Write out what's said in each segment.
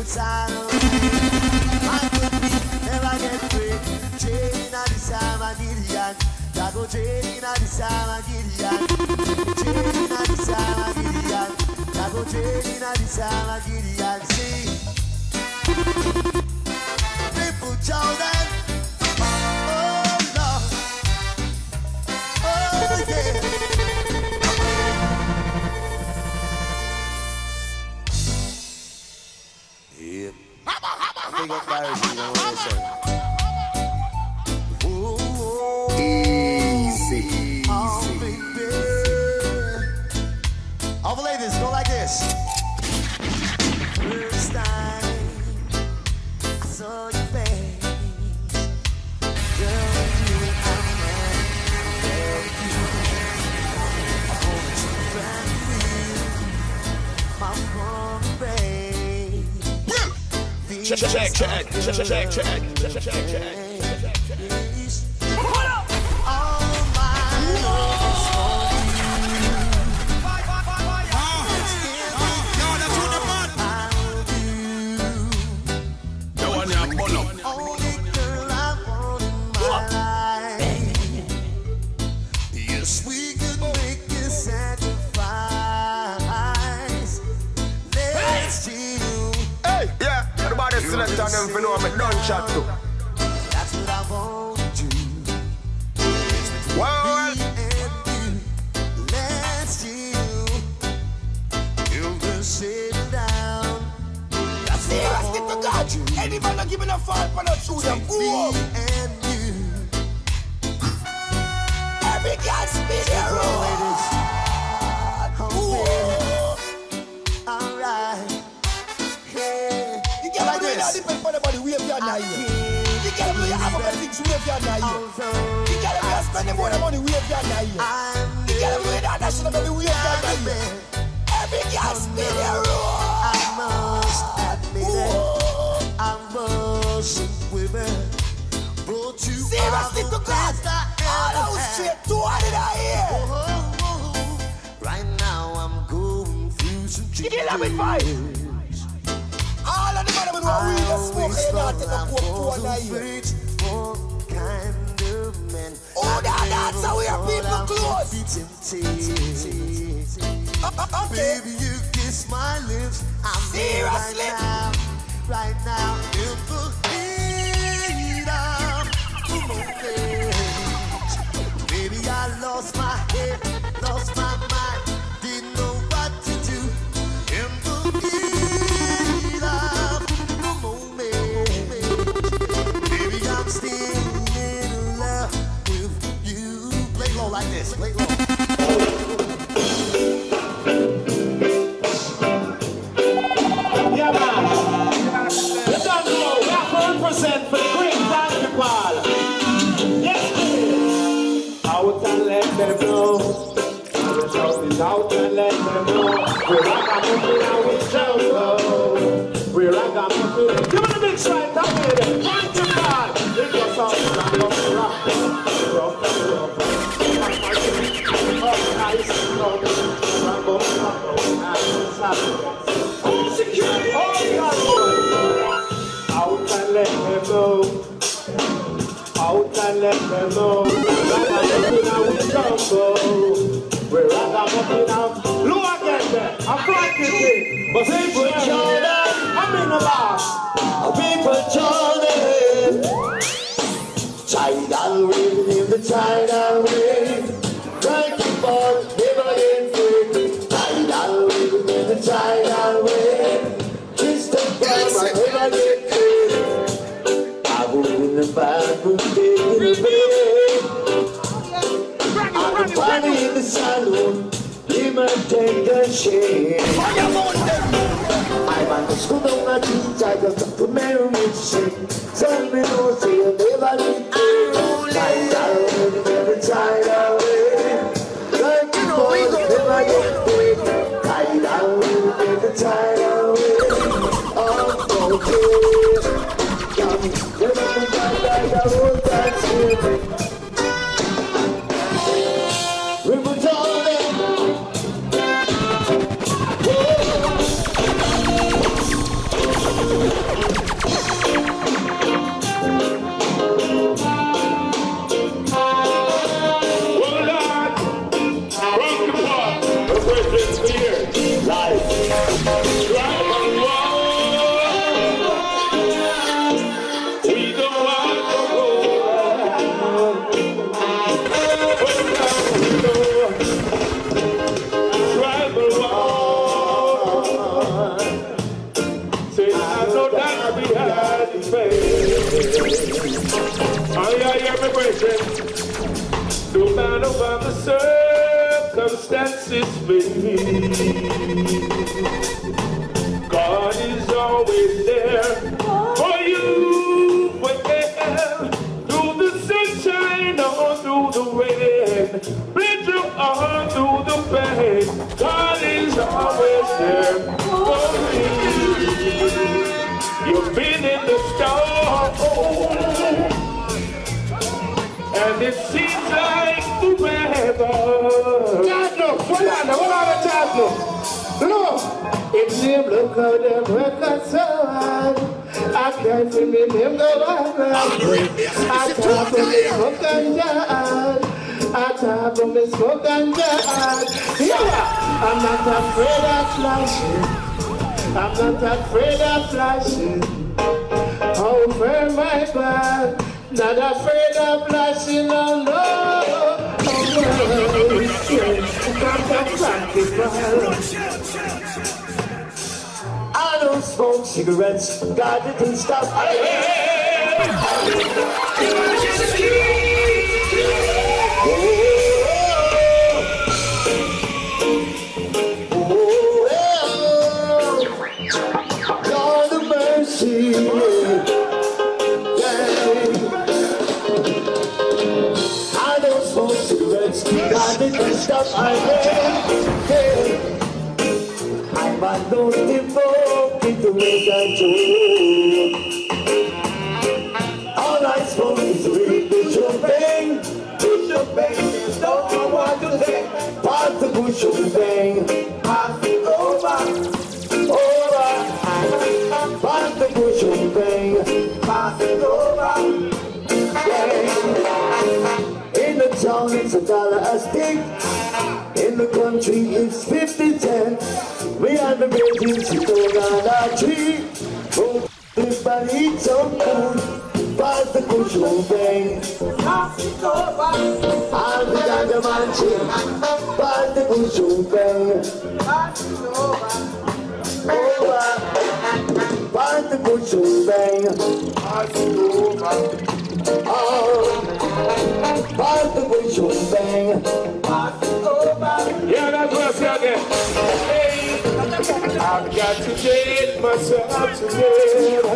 sound. I could be, never get free. Trading at the time I get young. I go trading at the time I get young. Trading at the time I get young. I go trading at the time I get young. See, people Jordan. Oh Lord, oh yeah. Yeah. Big up Paris, you know what I say. Easy. Oh, baby. Overlay this, go like this. First time I saw your face, girl, you are mine. I want you brand new, my home babe. Check. Select them for know I'm a done chat too. That's what I want to do. Well, Let's you will sit down. That's what I want to do. Any man not giving a fight for not shoot them. Go and you. Every guy spin their road. Alright. Yeah. You can't do it depend on the body wave your night. You can't do your other things wave your night. You can't do spend more money wave your night. You can't do that national baby wave your night. Every guy spin their road. I must admit it. I must women brought you seriously to God. All those straight to one in here. Right now I'm going through some changes. You love it, fine. All of the man who are really smoking out in the coke to one here. Oh, that's how we are people close. Baby, you kiss my lips. I'm seriously right now in the heat of the moment. Baby, I lost my head, lost my mind, didn't know what to do in the heat of the moment. Baby, I'm still in love with you. Play low like this, play low. Yeah, man. You don't know, we have to represent for the great Frankie Paul. Yes, please. Out and let them know. The shout is out and let them know. We're ragamuffin and we jungle. We're ragamuffin. Give me the big strike, tell me the Frankie Paul. It goes up and up and rock. Rock and rock. Oh, nice. Rambo, nice. Security! Out and let them know. Out and let them know. Ragamuffin and we jumbo. We're ragamuffin and low again there. I'm Frankie. But people Jordan, I'm in the bar. People Jordan. Tidal wave in the tidal wave. Frankie Paul never get free. Tidal wave in the tidal wave. I will in the bathroom, in the bed. I'm party in the salon. He might take a shade. I'm on the school on my teeth. I got to marry me to sing. Tell me no, say you never need to. Tidal wave in the tidal wave. Like you know, we go never get paid. Tidal wave in the tidal wave. I hear my question. No matter what the circumstances may be, God is always there for you. Well, through the sunshine or through the rain, bridge your heart through the pain. God is always there for you. You've been in the storm, and it seems like forever. Hold on the chat no. No. If them look how them work out so hard, I can't see me them go hard. I talk from the smoke and jar. I talk from the smoke and jar. Yeah, I'm not afraid of flashing. I'm not afraid of flashing. Over my back, not afraid of flashing. Oh no. I don't smoke cigarettes, God didn't stop. Lord of mercy, I don't smoke cigarettes, God didn't stop. I'm a don't devote the way that you. All I smoke is weed, Bishop Bang. Bishop Bang, there's no one to take. Pass the Bishop Bang. Pass it over. Over. Pass the Bishop Bang. Pass it over. Bang. In the town it's $1 a stick. In the country it's 50 cents. We are the babies who don't on our tree. Oh, everybody eat some food. Pass the cushion bang. Pass it over. All the ganja man chill. Pass the cushion bang. Pass it over. Over. Pass the cushion bang. Pass it over. Oh. Pass the cushion bang. Pass it over. Yeah, that's what I say again. I've got to get myself together.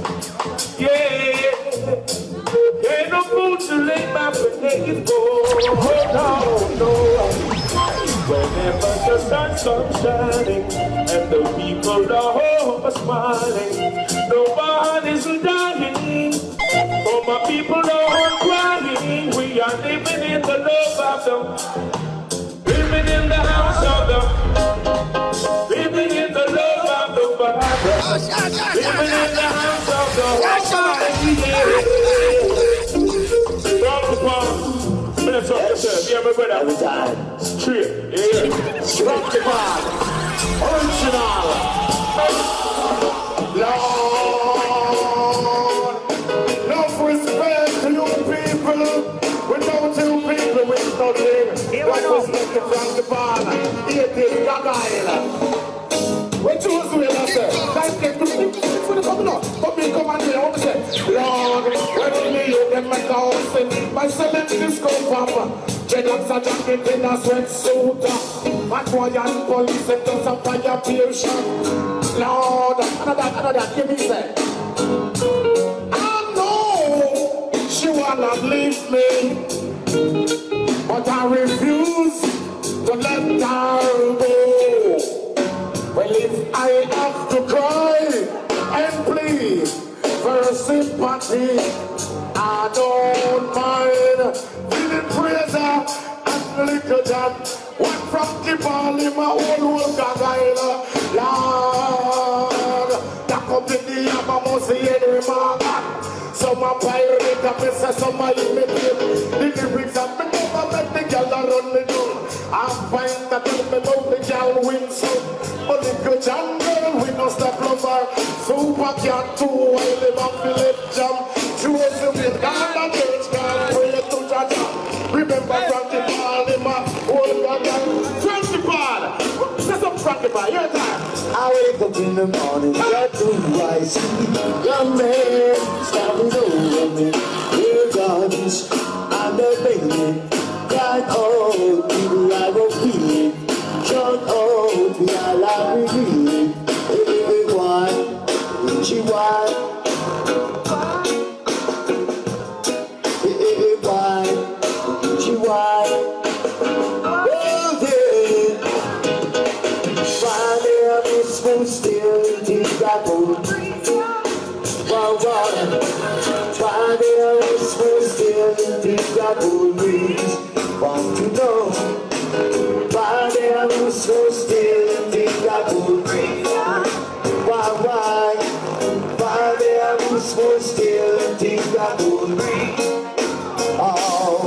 Yeah, ain't no food to lay my naked for. No. Whenever the sun comes shining and the people are home smiling, nobody's dying. For my people are crying. We are living in the love of them, living in the house of them. Living in the love of the Bible. Living in the house of the Almighty. Drop the bomb. Minutes up yourself. Yeah, my brother. Every time. Straight. Yeah. Drop the bomb. Original. Lord. Love respect to you people. Without you people, we're not living. Love respect to Frank the Paul. It is Gagaila. What you was doing, I said? Guys, get to me. For the coming up. But me come and say, what I said? Lord, when me you get my house in my 7 disco papa. Dreadlocks are jacket in a sweatsuit. My boy and police set us up by your beer shop. Lord, another, give me that. I know she wanna leave me, but I refuse to let her go. Well, if I have to cry and plead for sympathy, I don't mind feeling praise and little John. One Frankie Paul in my old Gagaila. Lord, that up in the yam, I must see any remark. Some are pirate, some are imitate. The lyrics and me never make the girl run me down. I find that tell me about the girl win so. But little jungle, we no stop lover. Super cat too, while they back the left jam. Choose the way, God and church, God pray to Jaja. Remember Frankie Paul in my old Gagaila. Frankie Paul, say some Frankie Paul, your time. I wake up in the morning, what do I see? Young man standing over me, regardless, I'm the baby. Can't hold me, I won't feel it. Can't hold me, I like me. Everyone, she want. Everyone, she want. Still deep that mood. Wow, wow. Why they always still deep that mood? Want to know why they always still deep that mood? Why? Why they always still deep that mood? Oh.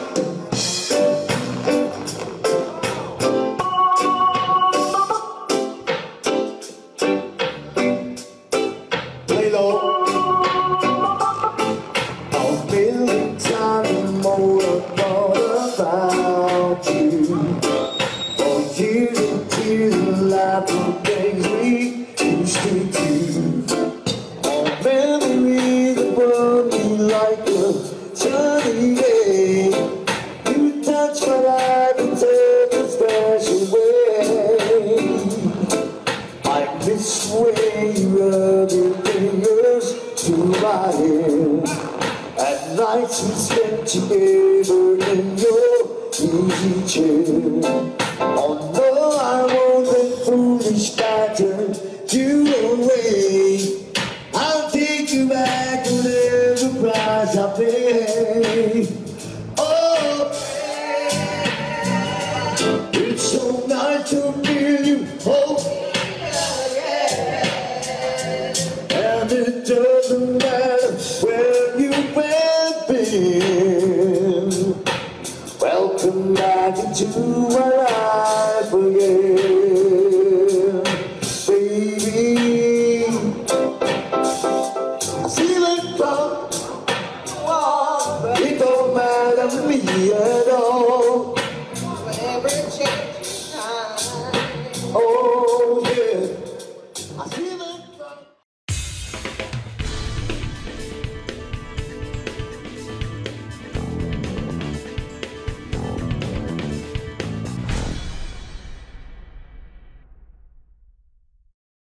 Nights we spent together in your easy chair. Oh no, I won't let foolish pattern you away. I'll take you back whatever price I pay. Oh, it's so nice to feel you hope. And it doesn't matter where you've been. Welcome back into my life again, baby. I feel it come, it don't matter to me at all. Oh yeah, I feel it.